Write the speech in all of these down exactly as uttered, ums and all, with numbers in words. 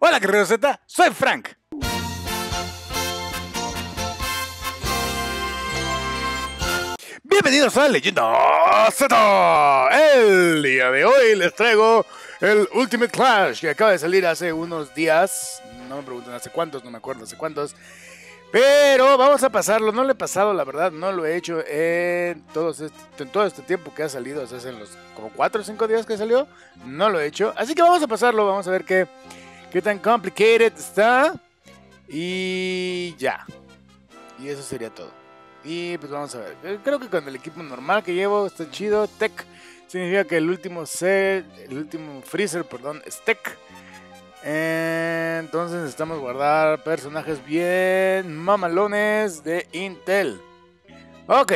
Hola, Guerrero Z, soy Frank. Bienvenidos a Leyenda Z. El día de hoy les traigo el Ultimate Clash que acaba de salir hace unos días. No me pregunten hace cuántos, no me acuerdo hace cuántos. Pero vamos a pasarlo, no lo he pasado, la verdad, no lo he hecho en, todos este, en todo este tiempo que ha salido, o sea, en los como cuatro o cinco días que salió, no lo he hecho. Así que vamos a pasarlo, vamos a ver qué, qué tan complicated está. Y ya. Y eso sería todo. Y pues vamos a ver, creo que con el equipo normal que llevo está chido. Tech significa que el último set, el último freezer, perdón, es Tech. Entonces necesitamos guardar personajes bien mamalones de Intel. Ok.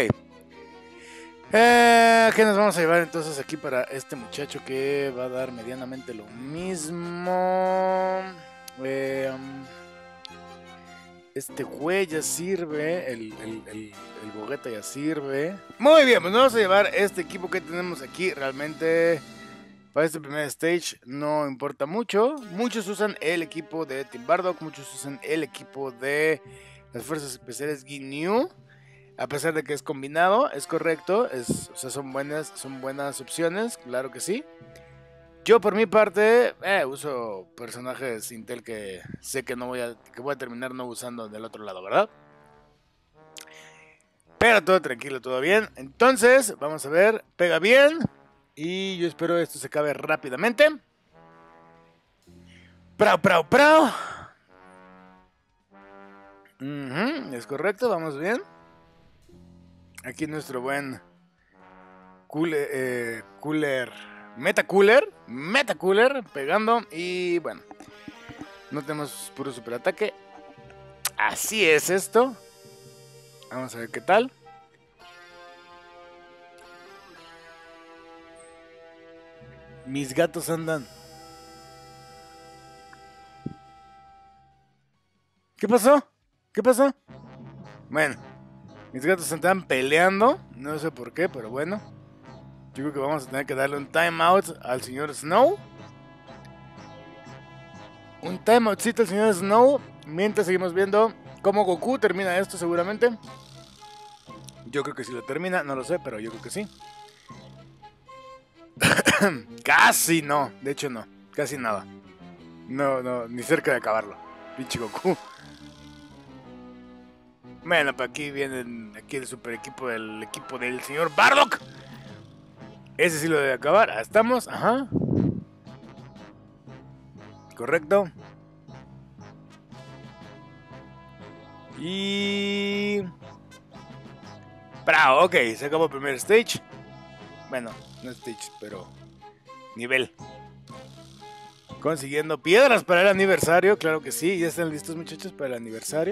Eh, ¿Qué nos vamos a llevar entonces aquí para este muchacho que va a dar medianamente lo mismo? Eh, este güey ya sirve. El, el, el, el Gogeta ya sirve. Muy bien, pues nos vamos a llevar este equipo que tenemos aquí. Realmente para este primer stage no importa mucho. Muchos usan el equipo de Team Bardock, muchos usan el equipo de las Fuerzas Especiales G N U. A pesar de que es combinado, es correcto, es, o sea, son buenas, son buenas opciones, claro que sí. Yo por mi parte eh, uso personajes Intel que sé que no voy a, que voy a terminar no usando del otro lado, ¿verdad? Pero todo tranquilo, todo bien. Entonces, vamos a ver, pega bien. Y yo espero esto se acabe rápidamente. Prau, prau, prau. Uh-huh, es correcto, vamos bien. Aquí nuestro buen cooler, eh, cooler, meta cooler, meta cooler, pegando. Y bueno, no tenemos puro super ataque. Así es esto. Vamos a ver qué tal. Mis gatos andan. ¿Qué pasó? ¿Qué pasó? Bueno, mis gatos están peleando. No sé por qué, pero bueno. Yo creo que vamos a tener que darle un timeout al señor Snow. Un timeoutcito al señor Snow. Mientras seguimos viendo cómo Goku termina esto seguramente. Yo creo que sí lo termina, no lo sé, pero yo creo que sí. Casi no, de hecho no, casi nada. No, no, ni cerca de acabarlo. Pinche Goku. Bueno, pues aquí vienen, aquí el super equipo del equipo del señor Bardock. Ese sí lo debe acabar, ahí estamos, ajá. Correcto. Y... Bravo, ok, se acabó el primer stage. Bueno, no stage, pero nivel. Consiguiendo piedras para el aniversario, claro que sí. ¿Ya están listos, muchachos, para el aniversario?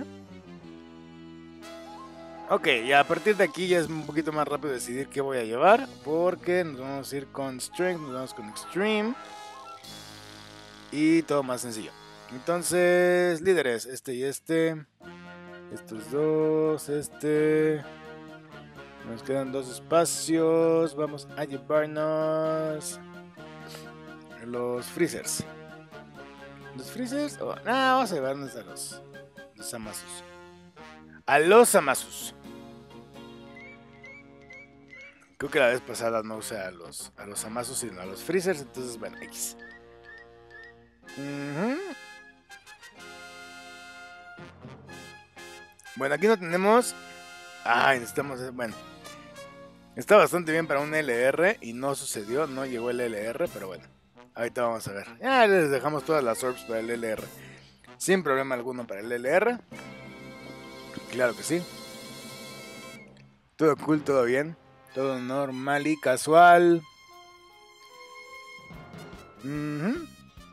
Ok, y a partir de aquí ya es un poquito más rápido decidir qué voy a llevar. Porque nos vamos a ir con Strength, nos vamos con Extreme. Y todo más sencillo. Entonces, líderes, este y este. Estos dos, este. Nos quedan dos espacios. Vamos a llevarnos los freezers. ¿Los freezers? Oh, no, vamos a llevarnos a los, los Amazus. A los Amazus. Creo que la vez pasada no usé a los, a los Amazus, sino a los freezers. Entonces, bueno, X. Uh-huh. Bueno, aquí no tenemos. Ay, necesitamos. Bueno, está bastante bien para un L R. Y no sucedió, no llegó el L R. Pero bueno, ahorita vamos a ver. Ya les dejamos todas las orbs para el L R. Sin problema alguno para el L R. Claro que sí. Todo cool, todo bien. Todo normal y casual. Uh-huh.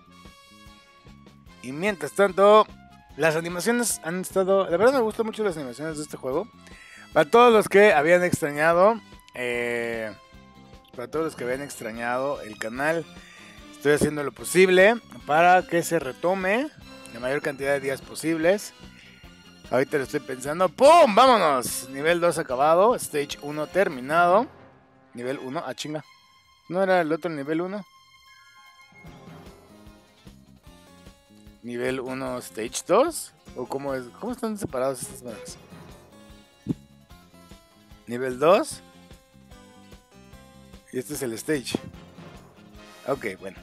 Y mientras tanto, las animaciones han estado... La verdad me gustan mucho las animaciones de este juego. Para todos los que habían extrañado... Eh, para todos los que habían extrañado el canal, estoy haciendo lo posible para que se retome la mayor cantidad de días posibles. Ahorita lo estoy pensando. ¡Pum! ¡Vámonos! Nivel dos acabado. Stage uno terminado. Nivel uno. Ah, chinga. ¿No era el otro nivel uno? Nivel uno, Stage dos. ¿O cómo es? ¿Cómo están separados estas madres? Nivel dos. Y este es el Stage. Ok, bueno.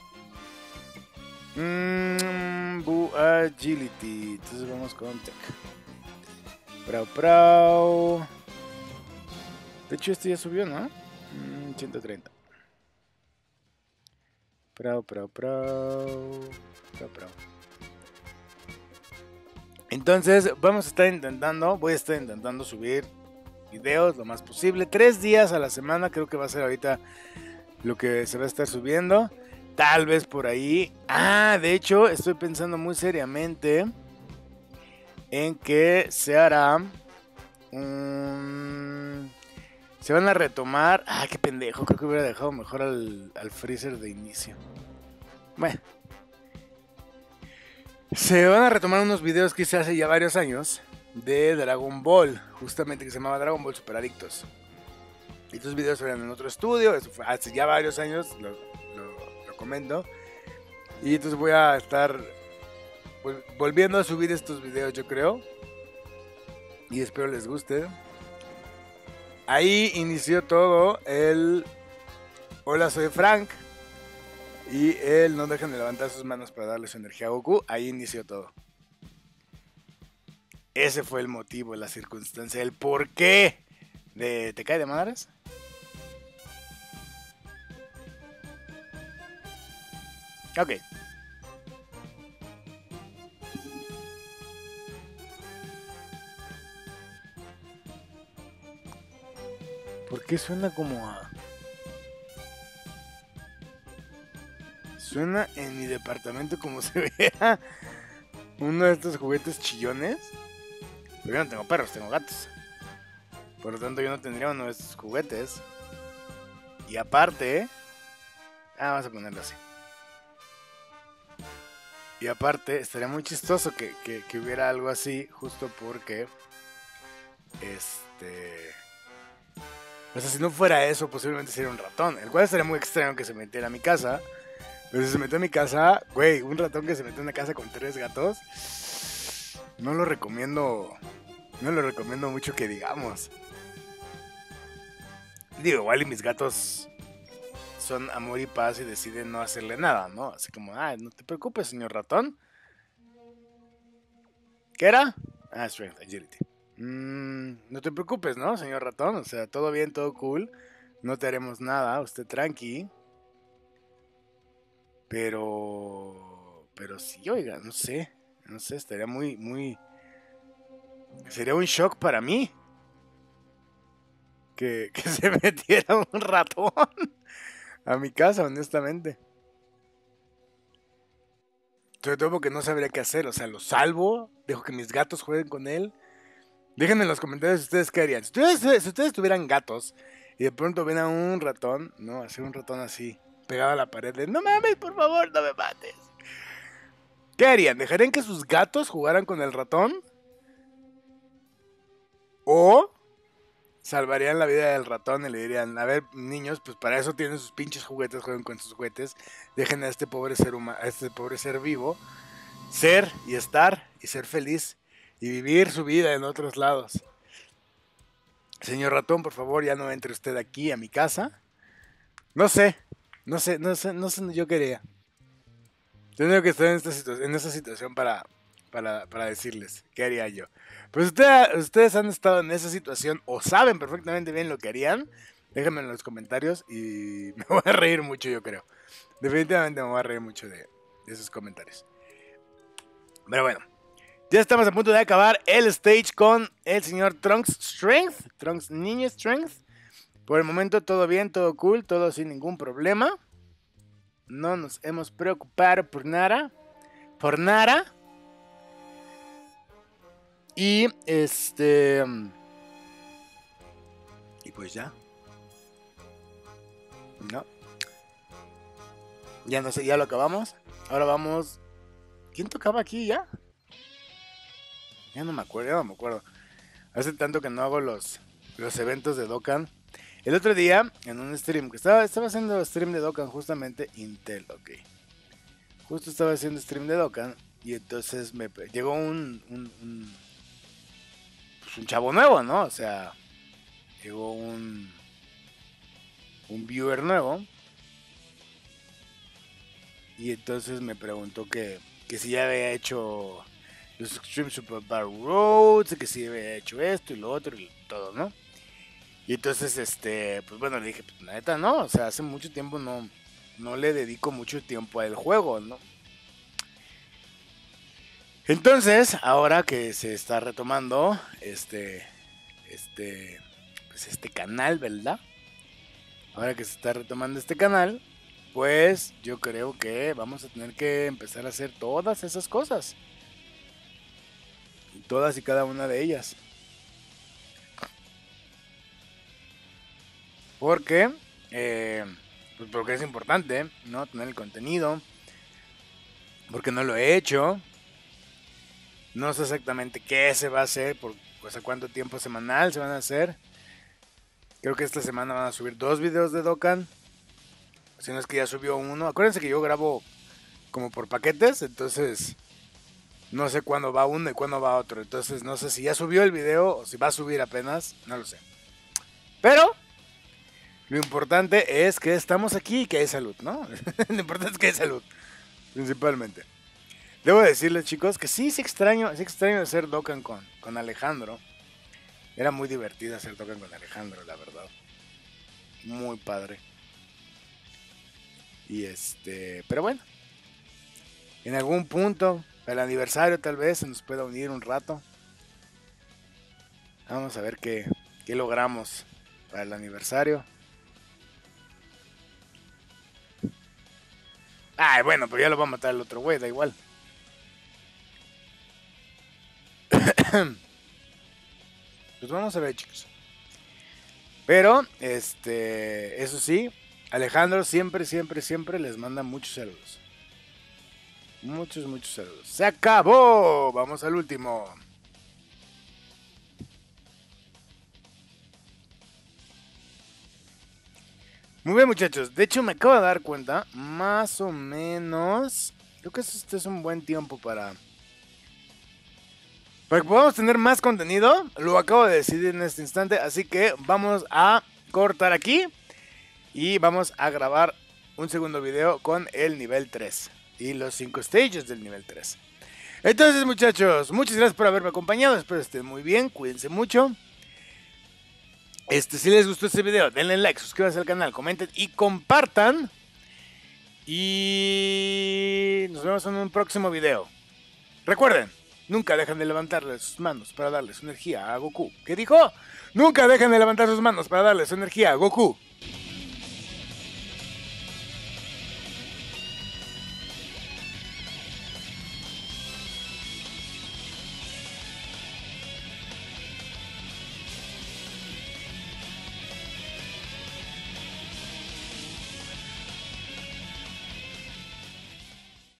Mmm, Boo Agility. Entonces vamos con Tech. Prau, prau. De hecho, este ya subió, ¿no? Mm, ciento treinta. Prau, prau, prau. Prau, prau. Entonces, vamos a estar intentando, voy a estar intentando subir videos lo más posible. Tres días a la semana creo que va a ser ahorita lo que se va a estar subiendo. Tal vez por ahí. Ah, de hecho, estoy pensando muy seriamente en que se hará un... Se van a retomar... Ah, qué pendejo, creo que hubiera dejado mejor al, al Freezer de inicio. Bueno. Se van a retomar unos videos que hice hace ya varios años de Dragon Ball, justamente que se llamaba Dragon Ball Super Adictos. Y estos videos eran en otro estudio, eso fue hace ya varios años, lo, lo, lo comento. Y entonces voy a estar vol volviendo a subir estos videos, yo creo. Y espero les guste. Ahí inició todo el Hola, soy Frank. Y él no dejan de levantar sus manos para darle su energía a Goku. Ahí inició todo. Ese fue el motivo, la circunstancia, el porqué de ¿Te cae de madres? Ok. ¿Por qué suena como a... Suena en mi departamento como si hubiera uno de estos juguetes chillones? Pero yo no tengo perros, tengo gatos. Por lo tanto yo no tendría uno de estos juguetes. Y aparte... Ah, vamos a ponerlo así. Y aparte, estaría muy chistoso que, que, que hubiera algo así, justo porque... Este... O sea, si no fuera eso, posiblemente sería un ratón. El cual estaría muy extraño que se metiera a mi casa. Pero si se metió a mi casa, güey, un ratón que se metió en una casa con tres gatos, no lo recomiendo, no lo recomiendo mucho que digamos. Digo, igual y mis gatos son amor y paz y deciden no hacerle nada, ¿no? Así como, ah, no te preocupes, señor ratón. ¿Qué era? Ah, Strength, Agility. Mm, no te preocupes, ¿no, señor ratón? O sea, todo bien, todo cool. No te haremos nada, usted tranqui. Pero... Pero sí, oiga, no sé. No sé, estaría muy, muy... Sería un shock para mí. Que, que se metiera un ratón a mi casa, honestamente. Sobre todo porque no sabría qué hacer. O sea, lo salvo. Dejo que mis gatos jueguen con él. Déjenme en los comentarios ustedes qué harían. Si ustedes, si ustedes tuvieran gatos y de pronto ven a un ratón, ¿no? Así un ratón así, pegado a la pared de, no mames, por favor, no me mates. ¿Qué harían? ¿Dejarían que sus gatos jugaran con el ratón? ¿O salvarían la vida del ratón y le dirían, a ver, niños, pues para eso tienen sus pinches juguetes, jueguen con sus juguetes, dejen a este pobre ser humano, a este pobre ser vivo ser y estar y ser feliz y vivir su vida en otros lados? Señor ratón, por favor, ya no entre usted aquí a mi casa. No sé, no sé, no sé, no sé, yo quería. Tengo que estar en esta, situ en esta situación para, para, para decirles qué haría yo. Pues usted, ustedes han estado en esa situación o saben perfectamente bien lo que harían. Déjenme en los comentarios y me voy a reír mucho, yo creo. Definitivamente me voy a reír mucho de, de esos comentarios. Pero bueno, ya estamos a punto de acabar el stage con el señor Trunks Strength. Trunks Niño Strength. Por el momento todo bien, todo cool, todo sin ningún problema. No nos hemos preocupado por nada. Por nada. Y este... Y pues ya. No. Ya no sé, ya lo acabamos. Ahora vamos... ¿Quién tocaba aquí ya? Ya no me acuerdo, ya no me acuerdo. Hace tanto que no hago los, los eventos de Dokkan. El otro día, en un stream, que estaba, estaba haciendo stream de Dokkan justamente, Intel, ok. Justo estaba haciendo stream de Dokkan Y entonces me llegó un, un, un, pues un chavo nuevo, ¿no? O sea, llegó un, un viewer nuevo. Y entonces me preguntó que, que si ya había hecho los Extreme Super Battle Roads, que si había hecho esto y lo otro y todo, ¿no? Y entonces, este, pues bueno, le dije, pues la neta, no, o sea, hace mucho tiempo no, no le dedico mucho tiempo al juego, ¿no? Entonces, ahora que se está retomando este, este, pues este canal, ¿verdad? Ahora que se está retomando este canal, pues yo creo que vamos a tener que empezar a hacer todas esas cosas. Todas y cada una de ellas. Porque, eh, pues porque es importante, ¿no? Tener el contenido. Porque no lo he hecho. No sé exactamente qué se va a hacer, por, o sea, cuánto tiempo semanal se van a hacer. Creo que esta semana van a subir dos videos de Dokkan. Si no es que ya subió uno. Acuérdense que yo grabo como por paquetes, entonces no sé cuándo va uno y cuándo va otro. Entonces no sé si ya subió el video o si va a subir apenas, no lo sé. Pero lo importante es que estamos aquí y que hay salud, ¿no? Lo importante es que hay salud, principalmente. Debo decirles, chicos, que sí, sí extraño, sí extraño hacer Dokkan con, con Alejandro. Era muy divertido hacer Dokkan con Alejandro, la verdad. Muy padre. Y este, pero bueno. En algún punto, el aniversario tal vez se nos pueda unir un rato. Vamos a ver qué, qué logramos para el aniversario. Ay, bueno, pero ya lo va a matar el otro güey, da igual. Pues vamos a ver, chicos. Pero, este, eso sí, Alejandro siempre, siempre, siempre les manda muchos saludos. Muchos, muchos saludos. ¡Se acabó! Vamos al último. Muy bien, muchachos. De hecho, me acabo de dar cuenta, más o menos, creo que este es un buen tiempo para... Para que podamos tener más contenido. Lo acabo de decidir en este instante. Así que vamos a cortar aquí. Y vamos a grabar un segundo video con el nivel tres. Y los cinco stages del nivel tres. Entonces, muchachos, muchas gracias por haberme acompañado. Espero estén muy bien. Cuídense mucho. Este, si les gustó este video, denle like, suscríbanse al canal, comenten y compartan. Y nos vemos en un próximo video. Recuerden, nunca dejen de levantarle sus manos para darle su energía a Goku. ¿Qué dijo? Nunca dejen de levantar sus manos para darle su energía a Goku.